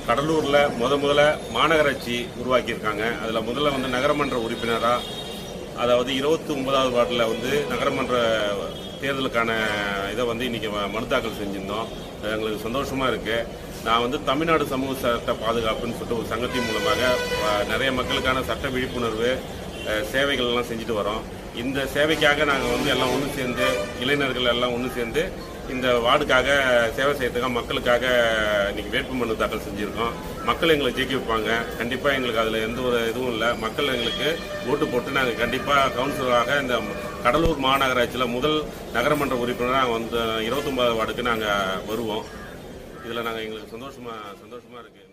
கடலூர்ல முதல்ல மாநகராட்சி உருவாக்கியிருக்காங்க. அதில் முதல்ல வந்து நகரமன்ற உறுப்பினராக, அதாவது 29வது வார்டில் வந்து நகரமன்ற தேர்தலுக்கான இதை வந்து இன்னைக்கு மனு தாக்கல் செஞ்சிருந்தோம். எங்களுக்கு சந்தோஷமாக இருக்குது. நான் வந்து தமிழ்நாடு சமூக சட்ட பாதுகாப்புன்னு சொல்லிட்டு ஒரு சங்கத்தின் மூலமாக நிறைய மக்களுக்கான சட்ட விழிப்புணர்வு சேவைகள்லாம் செஞ்சுட்டு வரோம். இந்த சேவைக்காக நாங்கள் வந்து எல்லாம் ஒன்று சேர்ந்து, இளைஞர்கள் எல்லாம் ஒன்று சேர்ந்து இந்த வார்டுக்காக சேவை செய்யறதுக்காக மக்களுக்காக இன்னைக்கு வேட்புமனு தாக்கல் செஞ்சுருக்கோம். மக்கள் எங்களை ஜெயிக்க வைப்பாங்க. கண்டிப்பாக எங்களுக்கு அதில் எந்த ஒரு இதுவும் இல்லை. மக்கள் எங்களுக்கு ஓட்டு போட்டு நாங்கள் கண்டிப்பாக கவுன்சிலராக இந்த கடலூர் மாநகராட்சியில் முதல் நகரமன்ற உறுப்பினராக வந்து 29வது வார்டுக்கு நாங்கள் வருவோம். இதில் நாங்கள் எங்களுக்கு சந்தோஷமாக இருக்குது.